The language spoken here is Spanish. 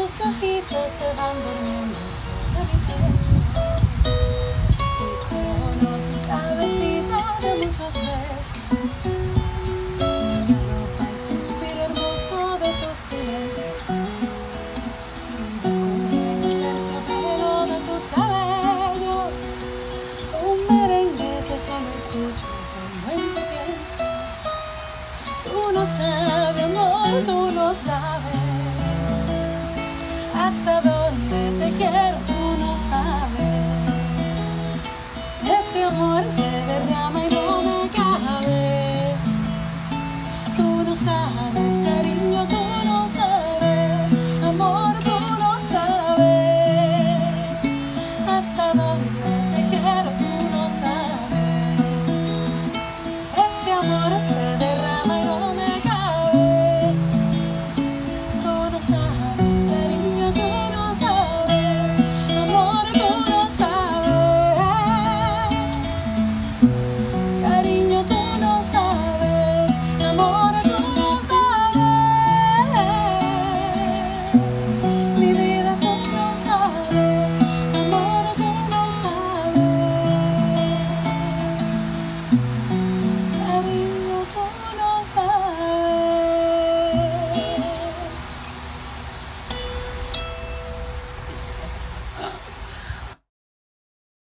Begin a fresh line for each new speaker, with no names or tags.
tus ojitos se van durmiendo sobre mi pecho y corono tu cabecita de muchos besos. Me arropa el suspiro hermoso de tus silencios y descubro en el terciopelo de tus cabellos un merengue que solo escucho cuando en ti pienso. Tú no sabes, amor, tú no sabes hasta dónde te quiero, tú no sabes. Este amor se derrama y no me cabe. Tú no sabes, cariño, tú no sabes, amor, tú no sabes hasta dónde te quiero, tú no sabes. Este amor se derrama y no me cabe. Tú no sabes.